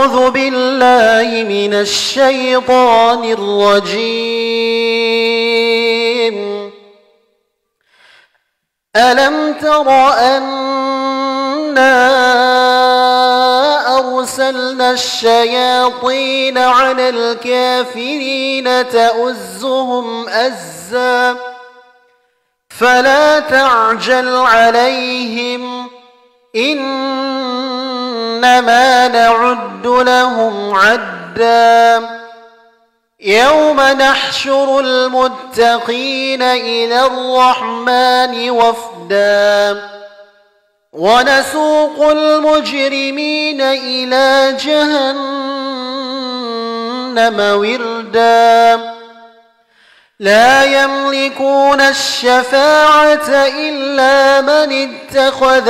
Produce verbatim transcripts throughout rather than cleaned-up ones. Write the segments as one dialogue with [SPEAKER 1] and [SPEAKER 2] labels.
[SPEAKER 1] أعوذ بالله من الشيطان الرجيم. ألم تر أنا أرسلنا الشياطين على الكافرين تؤزهم أزا فلا تعجل عليهم إنما نعد لهم عدا يوم نحشر المتقين إلى الرحمن وفدا ونسوق المجرمين إلى جهنم وردا لا يملكون الشفاعة إلا من اتخذ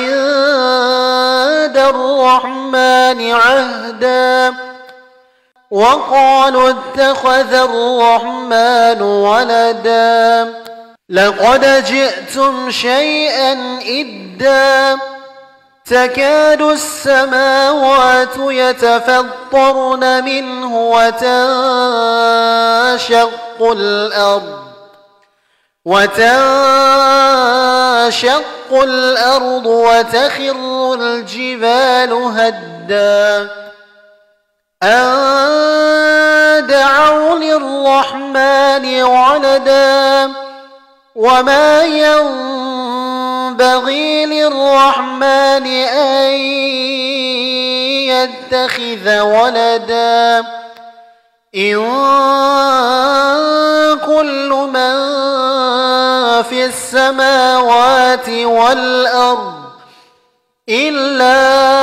[SPEAKER 1] عند الرحمن عهدا وقالوا اتخذ الرحمن ولدا لقد جئتم شيئا إدا تكاد السماوات يتفطرن منه وتنشق الأرض وتنشق الأرض وتخر الجبال هدا أن دعوا للرحمن ولدا وما ينبغي للرحمن أن يتخذ ولدا إن كل من في السماوات والأرض إلا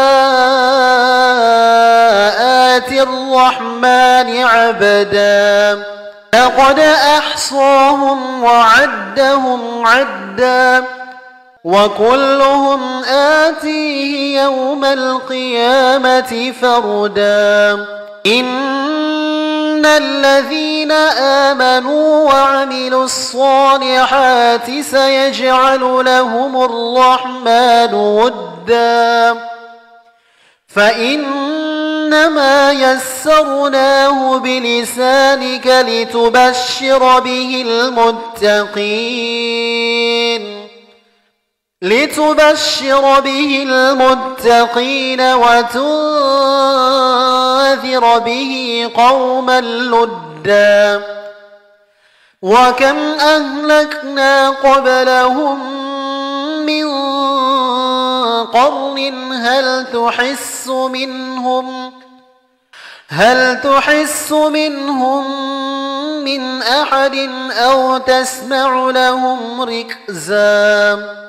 [SPEAKER 1] آتي الرحمن عبدا لقد أحصاهم وعدهم عدا وكلهم آتيه يوم القيامة فردا إن الذين آمنوا وعملوا الصالحات سيجعل لهم الرحمن ودا فإنما يسرناه بلسانك لتبشر به المتقين لتبشر به المتقين وتنذر به قوما لدا وكم أهلكنا قبلهم من قرن هل تحس منهم هل تحس منهم من أحد أو تسمع لهم ركزا